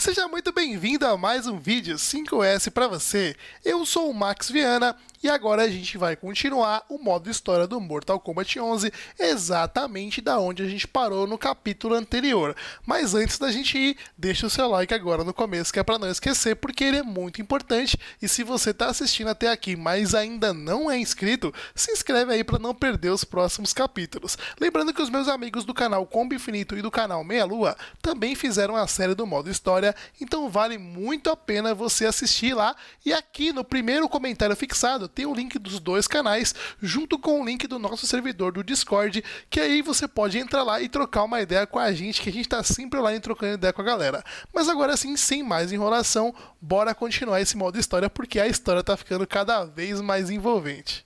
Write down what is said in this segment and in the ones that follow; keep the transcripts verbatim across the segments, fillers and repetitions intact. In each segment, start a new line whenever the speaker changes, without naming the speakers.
Seja muito bem-vindo a mais um vídeo cinco S para você. Eu sou o Max Viana e agora a gente vai continuar o modo história do Mortal Kombat onze exatamente da onde a gente parou no capítulo anterior. Mas antes da gente ir, deixa o seu like agora no começo que é para não esquecer, porque ele é muito importante. E se você está assistindo até aqui, mas ainda não é inscrito, se inscreve aí para não perder os próximos capítulos. Lembrando que os meus amigos do canal Combo Infinito e do canal Meia Lua também fizeram a série do modo história, então vale muito a pena você assistir lá. E aqui no primeiro comentário fixado tem o link dos dois canais, junto com o link do nosso servidor do Discord, que aí você pode entrar lá e trocar uma ideia com a gente, que a gente tá sempre lá em trocando ideia com a galera. Mas agora sim, sem mais enrolação, bora continuar esse modo história, porque a história tá ficando cada vez mais envolvente.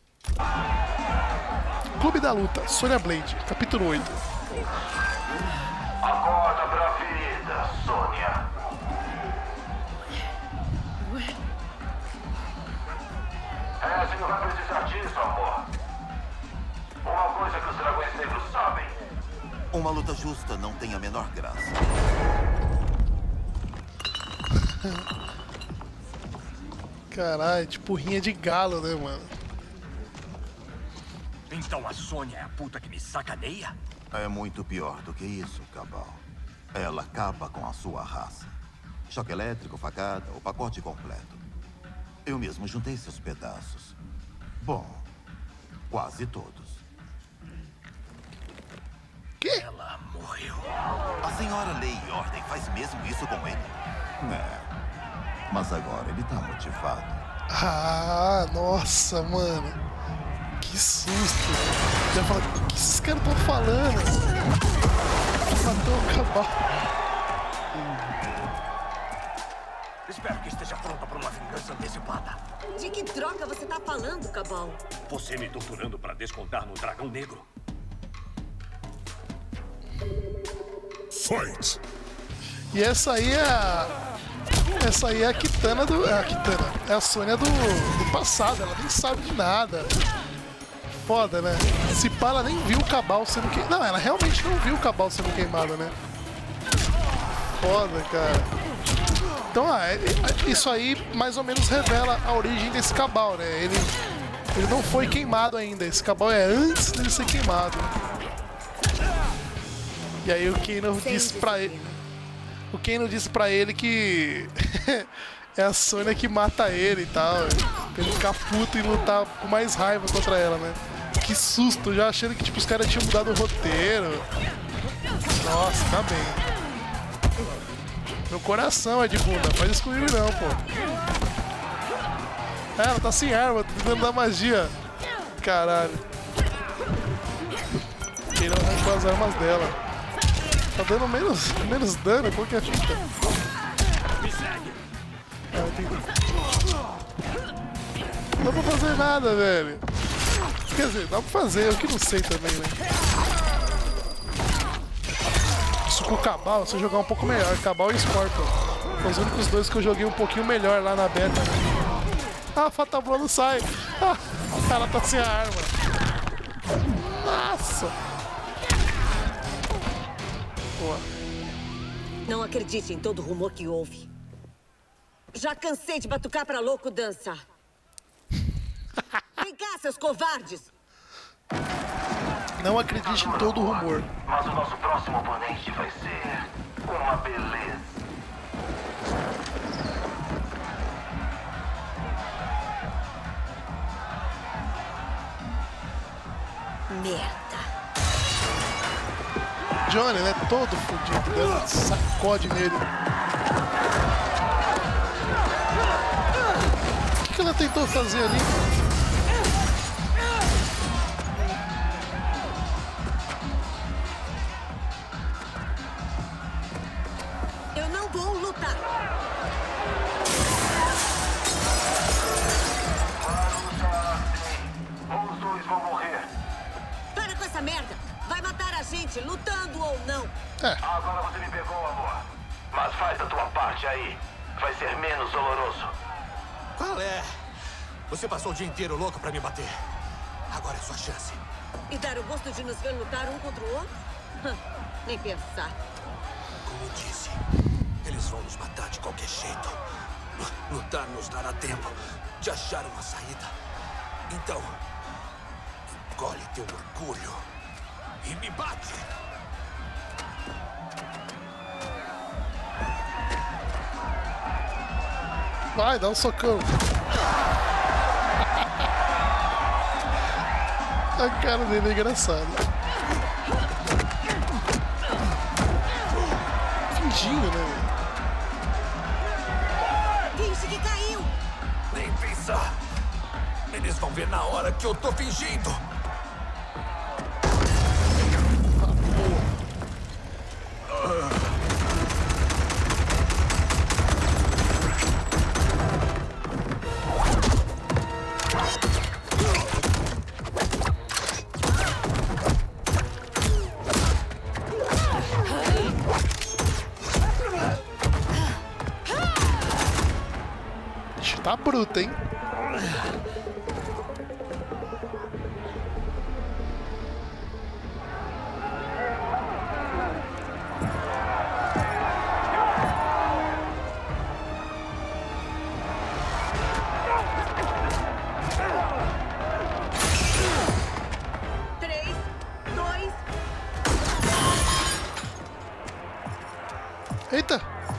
Clube da Luta, Sonya Blade, capítulo oito.
Acorda pra vida, Sonya. É, você não vai precisar disso, amor. Uma coisa que os dragões negros sabem.
Uma luta justa não tem a menor graça.
Caralho, tipo rinha de galo, né, mano?
Então a Sonya é a puta que me sacaneia?
É muito pior do que isso, Cabal. Ela acaba com a sua raça. Choque elétrico, facada, o pacote completo. Eu mesmo juntei seus pedaços. Bom, quase todos.
Que?
Ela morreu.
A senhora Lei e Ordem faz mesmo isso com ele? É. Mas agora ele tá motivado.
Ah, nossa, mano. Que susto. Já fala, o que esses caras estão falando? Matou o Cabal.
Espero que esteja pronta para uma vingança antecipada.
De que droga você tá falando, Cabal?
Você me torturando para descontar no Dragão Negro.
Fight!
E essa aí é a... Essa aí é a Kitana do... É a Kitana. É a Sonya do, do passado. Ela nem sabe de nada. Foda, né? Esse pá, ela nem viu o Cabal sendo queimado. Não, ela realmente não viu o Cabal sendo queimado, né? Foda, cara. Então, ah, isso aí mais ou menos revela a origem desse Cabal, né? Ele, ele não foi queimado ainda. Esse Cabal é antes dele ser queimado. E aí o Kano disse pra ele... O Kano disse pra ele que... é a Sonya que mata ele e tal. Pra ele ficar puto e lutar com mais raiva contra ela, né? Que susto, já achando que tipo, os caras tinham mudado o roteiro. Nossa, tá bem. Meu coração é de bunda, faz isso comigo não, pô. É, ela tá sem arma, tá tentando dar magia. Caralho. Quem não arrancou as armas dela. Tá dando menos, menos dano, qual que é a fita? Ah, entendi. Não dá pra fazer nada, velho. Quer dizer, dá pra fazer, eu que não sei também, né? Isso com o Cabal, se eu jogar um pouco melhor, Cabal e Scorpion. São os únicos dois que eu joguei um pouquinho melhor lá na beta. Ah, a Fatal Blow não sai. Ah, o cara tá sem a arma. Nossa. Boa.
Não acredite em todo rumor que houve. Já cansei de batucar pra louco dançar. Vem cá, seus covardes!
Não acredite em todo o rumor.
Mas o nosso próximo oponente vai ser uma beleza.
Merda.
Johnny, né? Todo fodido, dando sacode nele. O que, que ela tentou fazer ali?
Eu não vou lutar.
Os dois vão morrer.
Para com essa merda. Vai matar a gente, lutando ou não.
É.
Agora você me pegou, amor. Mas faz a tua parte aí. Vai ser menos doloroso.
Qual é? Você passou o dia inteiro louco pra me bater. Agora é sua chance.
E dar o gosto de nos ver lutar um contra o outro? Nem pensar.
Como disse, eles vão nos matar de Lutar nos dará tempo de achar uma saída. Então, engole teu orgulho e me bate.
Vai, dá um socão. A cara dele é engraçada. Fingindo, né?
Finge que caiu.
Nem pensar. Eles vão ver na hora que eu tô fingindo.
Tá bruto, hein?
Três, dois.
Eita!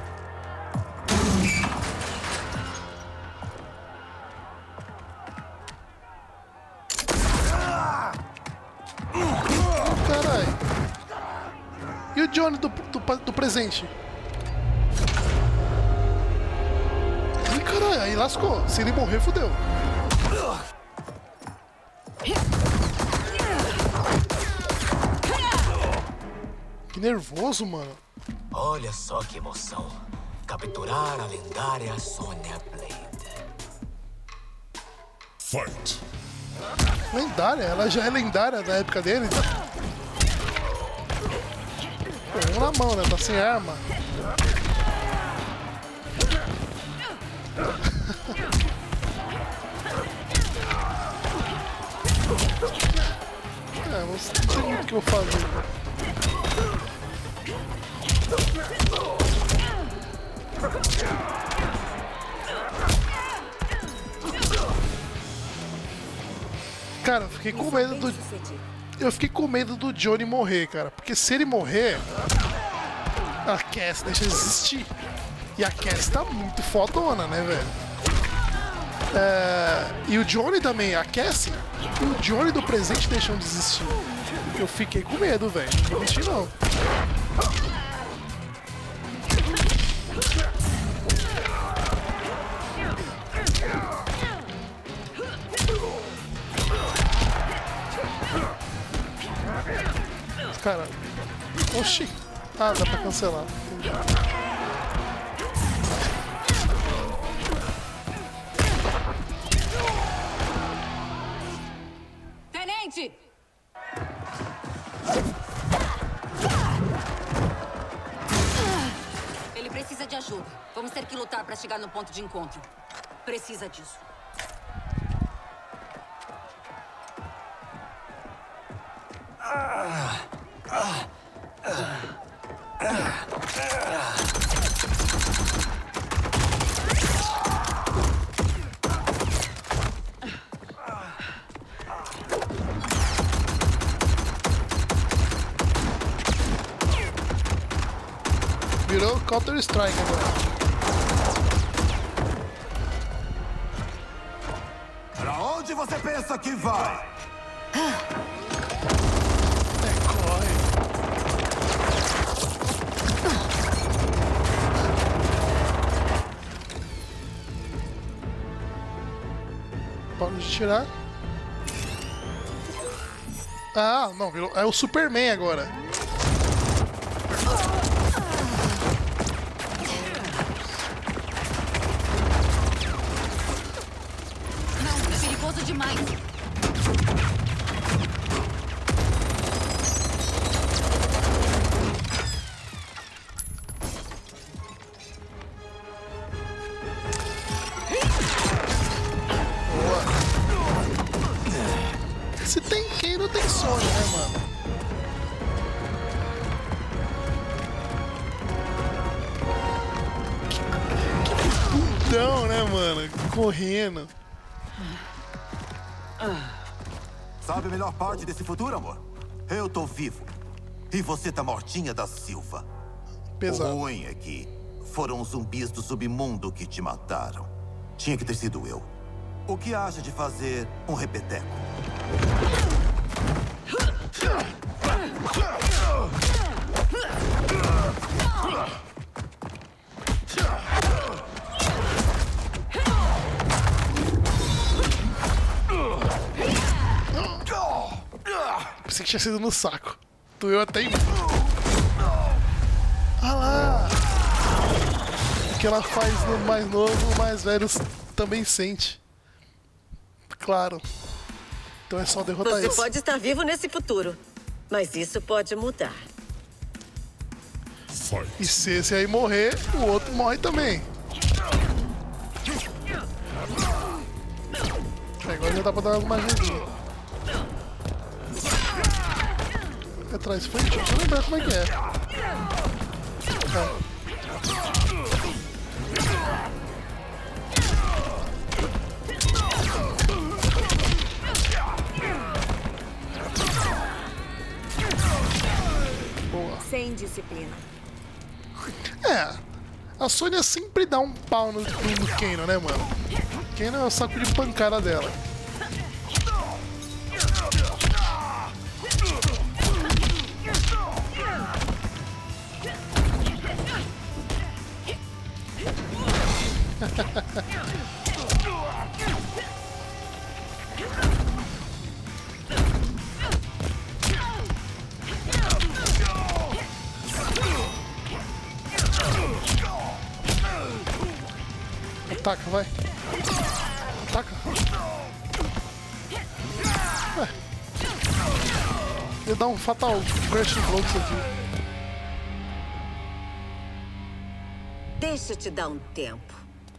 Caralho! E o Johnny do, do, do presente? Ih, caralho, aí lascou. Se ele morrer, fodeu. Que nervoso, mano.
Olha só que emoção. Capturar a lendária Sonya Blade.
Fight!
Lendária? Ela já é lendária na época dele? Pô, um na mão, né? Tá sem arma. É, não sei muito o que eu vou fazer. Cara, eu fiquei com medo do... Eu fiquei com medo do Johnny morrer, cara. Porque se ele morrer... A Cass deixa de existir. E a Cass tá muito fodona, né, velho? É... E o Johnny também, a Cass e o Johnny do presente deixam de existir. Eu fiquei com medo, velho. Não vou mentir, não. Cara, oxi. Ah, dá pra cancelar. Entendi.
Tenente! Ele precisa de ajuda. Vamos ter que lutar para chegar no ponto de encontro. Precisa disso.
Virou Counter-Strike agora.
Pra onde você pensa que vai?
É, corre. Pode tirar. Ah, não, virou. É o Superman agora.
Não, é perigoso demais.
Se tem quem não tem sonho, né, mano? Que, que Então, né, mano? Correndo.
Sabe a melhor parte desse futuro, amor? Eu tô vivo. E você tá mortinha da Silva.
Pesado.
O ruim é que foram os zumbis do submundo que te mataram. Tinha que ter sido eu. O que acha de fazer um repeteco?
Pensei que tinha sido no saco. Doeu até em mim. Ah lá! O que ela faz no mais novo, o mais velho também sente. Claro. Então é só derrotar
Você
esse.
pode estar vivo nesse futuro, mas isso pode mudar.
E se esse aí morrer, o outro morre também. Agora já dá pra dar uma magiazinha. Atrás frente, deixa eu lembrar como é que é. Tá. Boa.
Sem disciplina.
É, a Sônia sempre dá um pau no, no Kano, né, mano? Kano é o saco de pancada dela. Ataca, vai. Ataca. Ué. Ia dar um fatal crash blow isso aqui.
Deixa eu te dar um tempo.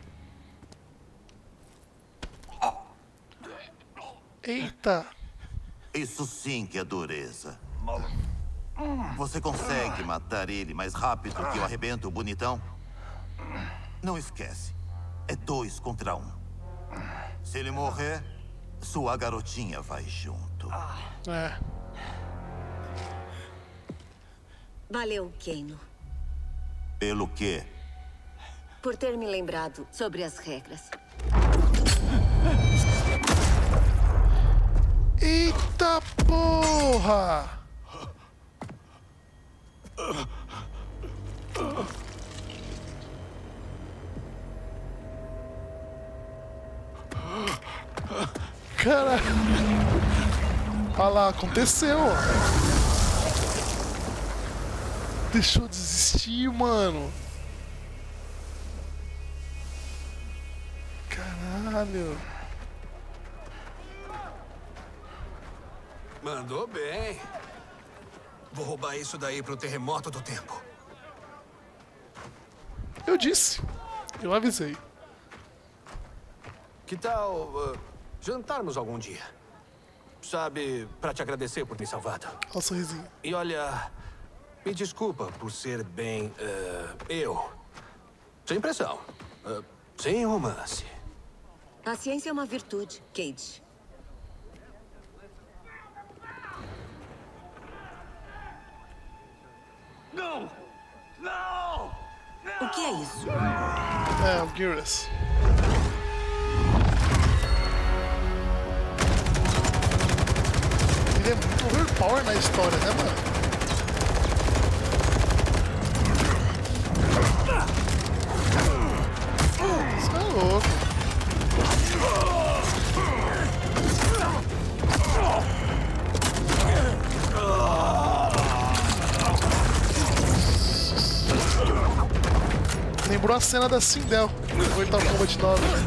Eita.
Isso sim que é dureza. Você consegue matar ele mais rápido que eu arrebento o bonitão? Não esquece. É dois contra um. Se ele morrer, sua garotinha vai junto.
É.
Valeu, Kano,
Pelo quê?
por ter me lembrado sobre as regras.
Eita porra! Cara, olha lá, aconteceu. Deixou eu desistir, mano. Caralho.
Mandou bem. Vou roubar isso daí pro terremoto do tempo.
Eu disse. Eu avisei.
Que tal uh, jantarmos algum dia? Sabe, pra te agradecer por me salvado.
Olha o sorrisinho.
E olha, me desculpa por ser bem uh, eu. Sem pressão. Uh, sem romance.
A ciência é uma virtude, Cage.
Não! Não!
O que é isso?
É, o Geras. Ele é muito overpower na história, né, mano? Isso é louco. Lembrou a cena da Sindel no Mortal Kombat nove, né?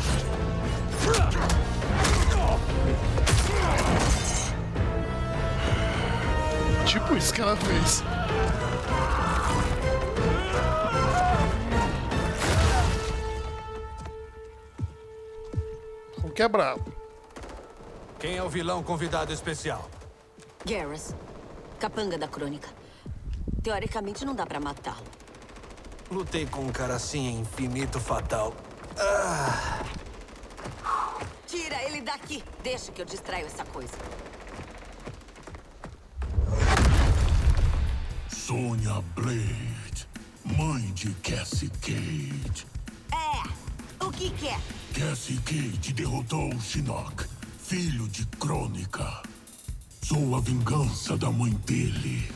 Tipo isso que ela fez. Como que é brabo.
Quem é o vilão convidado especial?
Geras, capanga da crônica. Teoricamente não dá pra matá-lo.
Lutei com um cara assim em Infinito Fatal.
Tira ele daqui. Deixa que eu distraio essa coisa.
Sonya Blade, mãe de Cassie Cage.
É, o que quer?
Cassie Cage derrotou Shinnok, filho de Crônica. Sou a vingança da mãe dele.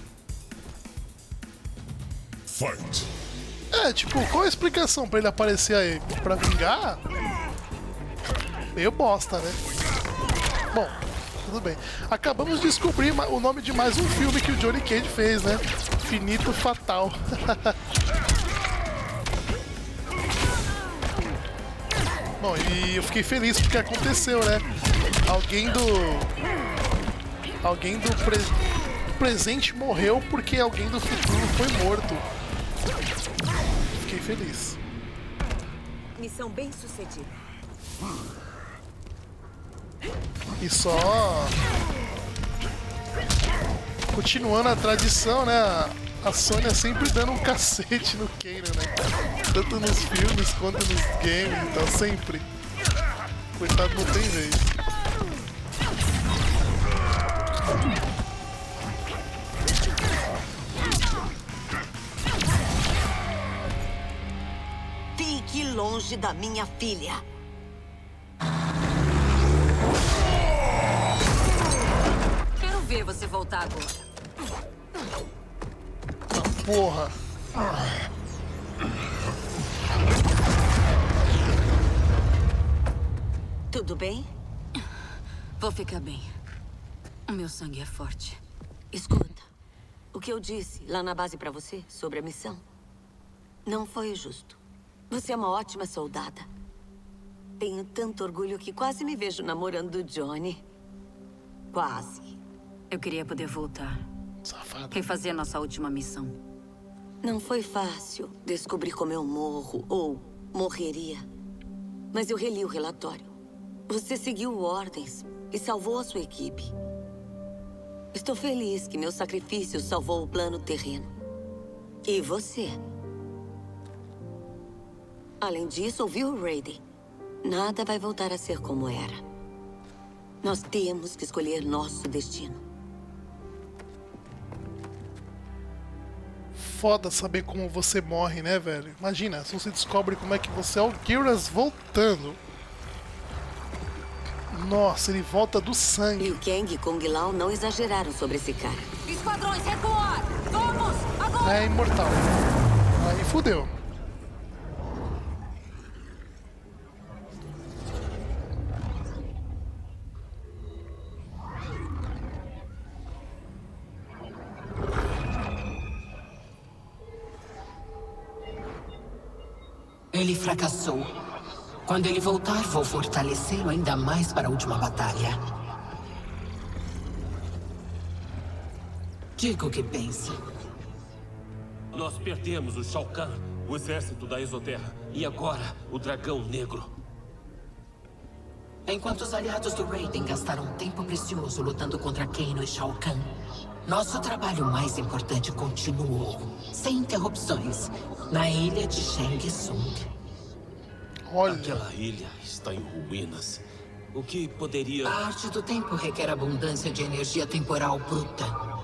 Fight.
É, tipo, qual a explicação pra ele aparecer aí? Pra vingar? Meio bosta, né? Bom, tudo bem. Acabamos de descobrir o nome de mais um filme que o Johnny Cage fez, né? Finito Fatal. Bom, e eu fiquei feliz porque aconteceu, né? Alguém do... Alguém do, pre... do presente morreu porque alguém do futuro foi morto. Fiquei feliz.
Missão bem sucedida.
E só... Continuando a tradição, né? A Sonya sempre dando um cacete no Kanan, né? Tanto nos filmes quanto nos games, então sempre. Coitado, não tem vez.
Fique longe da minha filha. Quero ver você voltar agora.
Porra.
Tudo bem?
Vou ficar bem. O meu sangue é forte.
Escuta, o que eu disse lá na base pra você sobre a missão não foi justo. Você é uma ótima soldada. Tenho tanto orgulho que quase me vejo namorando o Johnny. Quase.
Eu queria poder voltar.
Safada.
Refazer nossa última missão.
Não foi fácil descobrir como eu morro, ou morreria. Mas eu reli o relatório. Você seguiu ordens e salvou a sua equipe. Estou feliz que meu sacrifício salvou o plano terreno. E você? Além disso, ouviu o Raiden? Nada vai voltar a ser como era. Nós temos que escolher nosso destino.
Foda saber como você morre, né, velho? Imagina, se você descobre como é que você é o Geras voltando. Nossa, ele volta do sangue.
Liu Kang e Kung Lao não exageraram sobre esse cara.
Esquadrões, recuar! Vamos! Agora!
É imortal. Aí fudeu.
Ele fracassou. Quando ele voltar, vou fortalecê-lo ainda mais para a última batalha. Diga o que pensa.
Nós perdemos o Shao Kahn, o exército da Exoterra, e agora o Dragão Negro.
Enquanto os aliados do Raiden gastaram tempo precioso lutando contra Kano e Shao Kahn, nosso trabalho mais importante continuou, sem interrupções, na ilha de Shang Tsung.
Olha.
Aquela ilha está em ruínas. O que poderia...
A arte do tempo requer abundância de energia temporal bruta.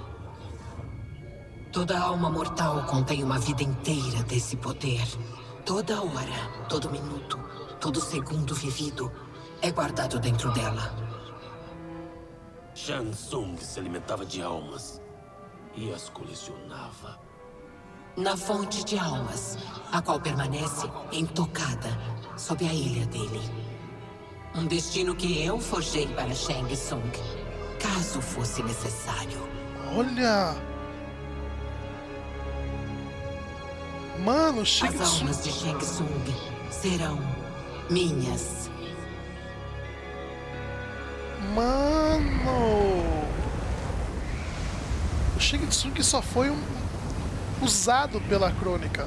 Toda alma mortal contém uma vida inteira desse poder. Toda hora, todo minuto, todo segundo vivido é guardado dentro dela.
Shang Tsung se alimentava de almas e as colecionava.
Na fonte de almas, a qual permanece intocada sob a ilha dele. Um destino que eu forjei para Shang Tsung, caso fosse necessário.
Olha! Mano, Shang
As
Tsung.
almas de Shang Tsung serão minhas.
Mano! O Shang Tsung só foi um... usado pela Crônica.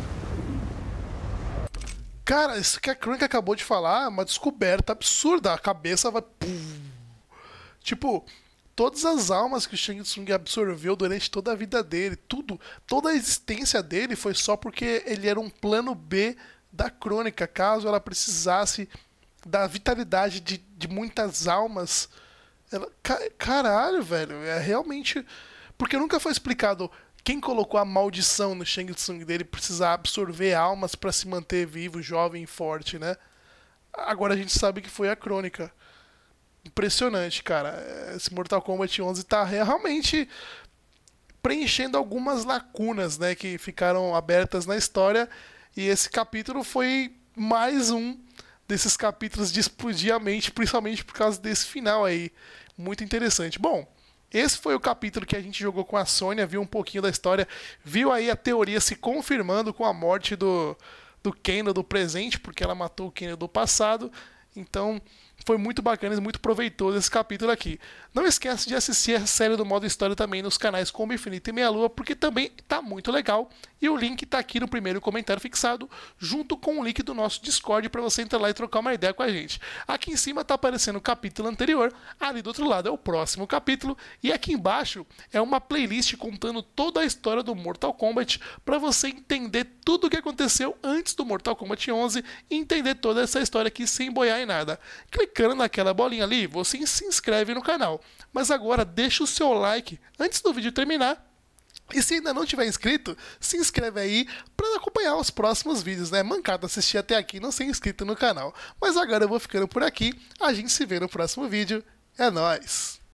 Cara, isso que a Crônica acabou de falar é uma descoberta absurda. A cabeça vai... Tipo, todas as almas que o Shang Tsung absorveu durante toda a vida dele, tudo, toda a existência dele foi só porque ele era um plano B da Crônica, caso ela precisasse da vitalidade de, de muitas almas. Ela, ca, caralho, velho, é realmente... Porque nunca foi explicado quem colocou a maldição no Shang Tsung dele precisar absorver almas para se manter vivo, jovem e forte, né? Agora a gente sabe que foi a Crônica. Impressionante, cara. Esse Mortal Kombat onze tá realmente preenchendo algumas lacunas, né, que ficaram abertas na história, e esse capítulo foi mais um desses capítulos de explodir a mente, principalmente por causa desse final aí. Muito interessante. Bom, esse foi o capítulo que a gente jogou com a Sônia, viu um pouquinho da história, viu aí a teoria se confirmando com a morte do, do Kano do presente, porque ela matou o Kano do passado. Então, foi muito bacana e muito proveitoso esse capítulo aqui. Não esquece de assistir a série do modo história também nos canais Combo Infinito e Meia Lua, porque também tá muito legal. E o link tá aqui no primeiro comentário fixado, junto com o link do nosso Discord para você entrar lá e trocar uma ideia com a gente. Aqui em cima tá aparecendo o capítulo anterior, ali do outro lado é o próximo capítulo, e aqui embaixo é uma playlist contando toda a história do Mortal Kombat para você entender tudo o que aconteceu antes do Mortal Kombat onze e entender toda essa história aqui sem boiar em nada. Clicando naquela bolinha ali, você se inscreve no canal. Mas agora deixa o seu like antes do vídeo terminar. E se ainda não tiver inscrito, se inscreve aí para acompanhar os próximos vídeos, né? Mancada assistir até aqui e não ser inscrito no canal. Mas agora eu vou ficando por aqui. A gente se vê no próximo vídeo. É nóis!